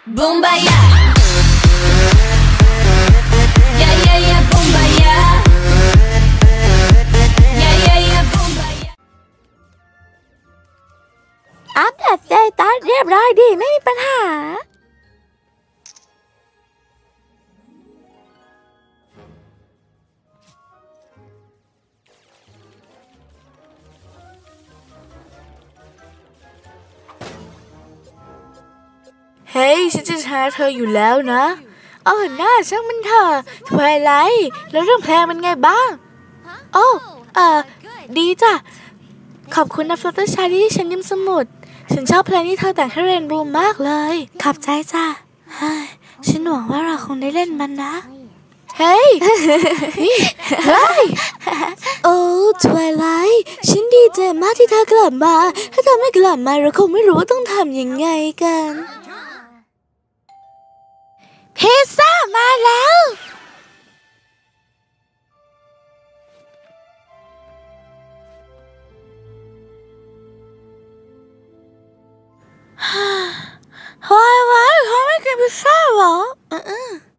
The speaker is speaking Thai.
Bombaya Yeah yeah yeah Bombaya Yeah yeah yeah Bombaya อัปเดตสเตตัสเรียบร้อยดีไม่มีปัญหาเฮ้ยฉันจะหาเธออยู่แล้วนะน่าช่างมันเถอะทวายไลท์แล้วเรื่องเพลงมันไงบ้างดีจ้ะขอบคุณนะฟลัตเตอร์ชายที่ฉันยืมสมุดฉันชอบเพลงที่เธอแต่งให้เรนบูมมากเลยขอบใจจ้ะฉันหวังว่าเราคงได้เล่นมันนะเฮ้ยโอ้ทวายไลท์ฉันดีใจมากที่เธอกลับมาถ้าเธอไม่กลับมาเราคงไม่รู้ว่าต้องทำยังไงกันพิซซ่ามาแล้วว้ายเขาไม่กินพิซซ่าเหรอ